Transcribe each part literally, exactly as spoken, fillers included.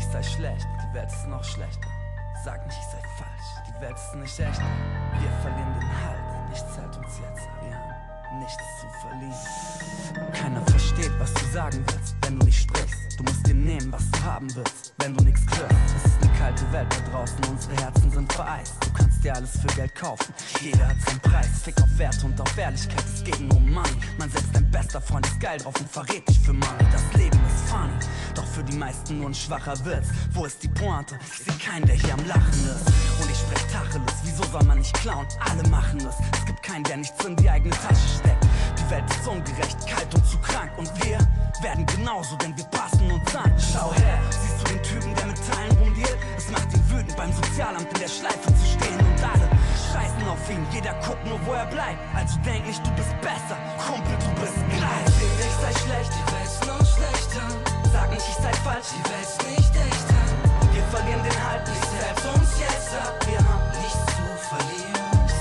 sei schlecht, die Welt ist noch schlechter. Sag nicht, ich sei falsch, die Welt ist nicht echt. Wir verlieren den Halt, nichts hält uns jetzt ab. Wir haben nichts zu verlieren. Keiner versteht, was du sagen willst, wenn du nicht sprichst. Du musst dir nehmen, was du haben willst, wenn du nichts kriegst. Es ist eine kalte Welt da draußen, unsere Herzen sind vereist. Du kannst dir alles für Geld kaufen, jeder hat seinen Preis. Fick auf Werte und auf Ehrlichkeit, es geht nur um Money. Man setzt dein bester Freund ist geil drauf und verrät dich für Money. Das Leben ist funny, doch für die meisten nur ein schwacher Witz. Wo ist die Pointe? Ich seh keinen, der hier am Lachen ist. Und ich sprech Tacheles, wieso soll man nicht klauen? Alle machen es, es gibt keinen, der nichts in die eigene Tasche steckt. Die Welt ist ungerecht, kalt und zu krank. Und wir werden genauso, denn wir passen uns an. Schau her, siehst du den Typen, der mit Teilen rumdealt? Es macht ihn wütend, beim Sozialamt in der Schleife zu stehen. Und alle scheißen auf ihn, jeder guckt nur, wo er bleibt. Also denk nicht, du bist besser, Kumpel, du bist gleich. Ich sei schlecht, die Welt ist noch schlechter. Sag nicht, ich sei falsch, die Welt ist nicht echter. Wir verlieren den Halt, nichts hält uns jetzt ab. Wir haben nichts zu verlieren.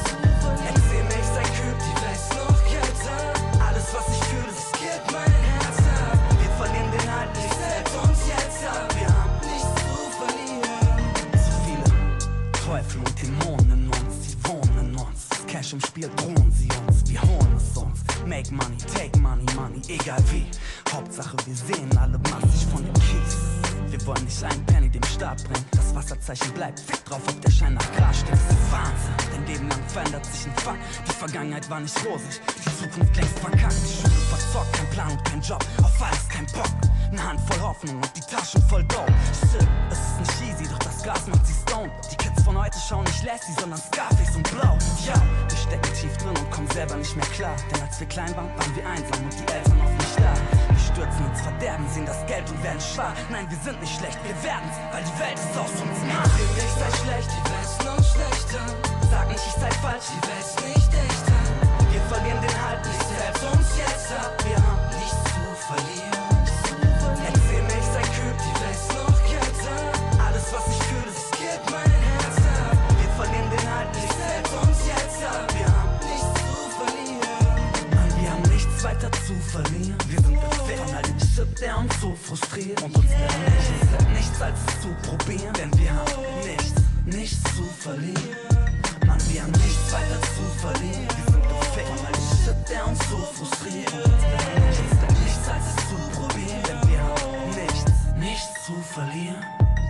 Erzähl mir, ich sei kühl, die Welt ist noch kälter. Alles, was ich fühle, das gibt mein Herz ab. Wir verlieren den Halt, nichts hält uns jetzt ab. Wir haben nichts zu verlieren. Zu viele Teufel und Dämonen in uns, sie wohnen in uns. Das Cash im Spiel, drohen sie uns, wir holen es uns. Make money, take money, money, egal wie. Hauptsache, wir sehen alle massig von dem Kies. Wir wollen nicht einen Penny dem Staat bringen. Das Wasserzeichen bleibt, fick drauf, ob der Schein nach Gras steht. Das ist Wahnsinn, dein Leben lang verändert sich ein Fuck. Die Vergangenheit war nicht rosig, die Zukunft längst verkackt. Die Schule verzockt, kein Plan und kein Job, auf alles kein Bock. Eine Hand voll Hoffnung und die Taschen voll Dope. Shit, es ist nicht easy, doch das Gas macht sie stoned. Die Kids von heute schauen nicht Lassie, sondern Scarface und Blau. Ja, wir stecken tief drin und kommen selber nicht mehr klar. Denn als wir klein waren, waren wir einsam und die Eltern oft nicht da. Wir stürzen ins Verderben, sehen das Geld und werden schwach. Nein, wir sind nicht schlecht, wir werden's, weil die Welt ist aus uns macht. Ich sei schlecht, die Welt ist noch schlechter. Sag nicht, ich sei falsch, die Welt ist nicht echter. Wir verlieren den Halt, nichts hält uns jetzt ab. Wir haben nichts zu verlieren. Erzähl mir, ich sei kühl, die Welt ist noch kälter. Alles, was ich fühle, das gibt mein Herz ab. Wir verlieren den Halt, nichts hält uns jetzt ab. Wir haben nichts zu verlieren. Mann, wir haben nichts weiter zu verlieren. Wir sind befehlt von all dem Shit, der uns so frustriert. Und uns wird nichts, es bleibt nichts als es zu probieren. Denn wir haben nichts, nichts zu verlieren. Mann, wir haben nichts weiter zu verlieren. Wir sind befehlt von all dem Shit, der uns so frustriert. Und uns wird nichts, es bleibt nichts als es zu probieren. Denn wir haben nichts, nichts zu verlieren.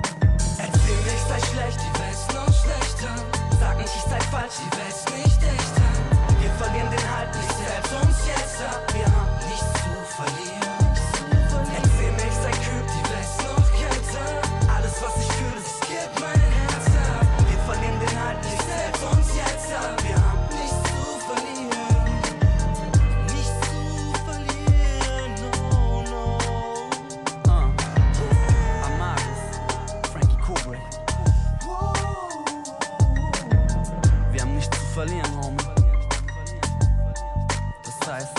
Erzähl mir, ich sei schlecht, die Welt ist noch schlechter. Sag nicht, ich sei falsch, die Welt ist nicht echter. Wir verlieren den Halt, nichts hält uns jetzt ab. Wir haben nichts zu verlieren. Erzähl mir, ich sei kühl, die Welt ist noch kälter. Alles, was ich fühle, das gibt mein Herz ab. Wir verlieren den Halt, nichts hält uns jetzt ab. Wir haben nichts zu verlieren. Nichts zu verlieren, no, no. Uh. Amaris, Frankie Kubrick. Wir haben nichts zu verlieren, Homie. Das heißt,